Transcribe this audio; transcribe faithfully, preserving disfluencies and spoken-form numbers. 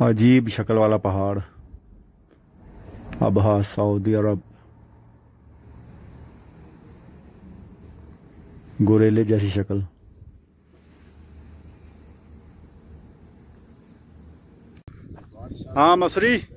अजीब शक्ल वाला पहाड़। अबहा सऊदी अरब। गोरेले जैसी शक्ल। हाँ मसरी।